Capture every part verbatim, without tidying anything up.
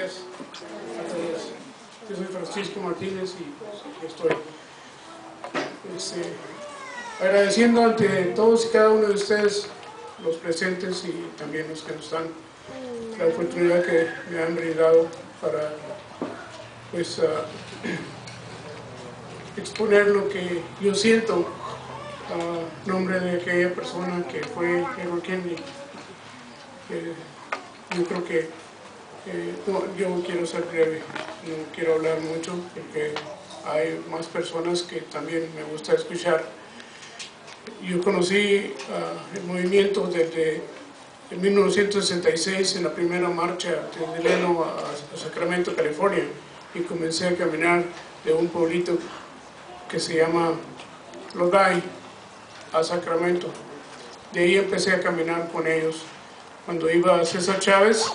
días a todos. Yo soy Francisco Martínez y pues, aquí estoy este, agradeciendo ante todos y cada uno de ustedes, los presentes y también los que no están, la oportunidad que me han brindado para pues, uh, exponer lo que yo siento a nombre de aquella persona que fue Edward Kennedy. Eh, yo creo que eh, no, yo quiero ser breve, no quiero hablar mucho porque hay más personas que también me gusta escuchar. Yo conocí uh, el movimiento desde en mil novecientos sesenta y seis en la primera marcha desde Leno a, a Sacramento, California, y comencé a caminar de un pueblito que se llama Lodi a Sacramento. De ahí empecé a caminar con ellos. Cuando iba a César Chávez,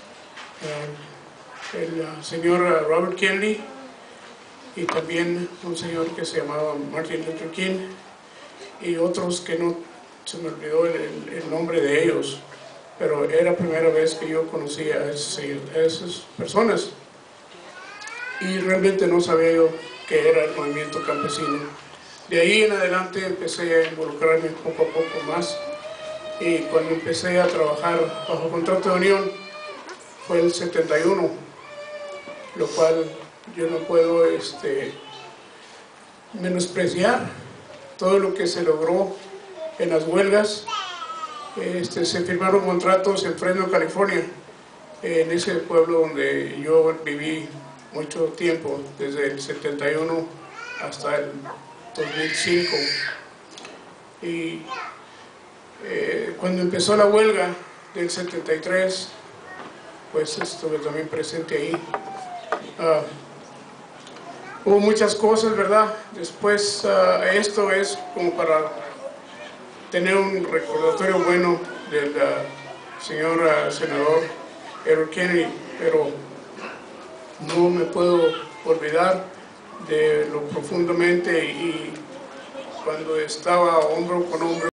eh, el uh, señor uh, Robert Kennedy y también un señor que se llamaba Martin Luther King y otros que no se me olvidó el, el nombre de ellos, pero era la primera vez que yo conocía a, ese, a esas personas y realmente no sabía yo qué era el movimiento campesino. De ahí en adelante empecé a involucrarme poco a poco más, y cuando empecé a trabajar bajo contrato de unión fue el setenta y uno, lo cual yo no puedo este, menospreciar todo lo que se logró en las huelgas. Este, se firmaron contratos en Fresno, California, en ese pueblo donde yo viví mucho tiempo, desde el setenta y uno hasta el dos mil cinco. Y eh, cuando empezó la huelga del setenta y tres, pues estuve también presente ahí. Uh, hubo muchas cosas, ¿verdad? Después uh, esto es como para tener un recordatorio bueno del uh, señor uh, senador Edward Kennedy, pero no me puedo olvidar de lo profundamente y cuando estaba hombro con hombro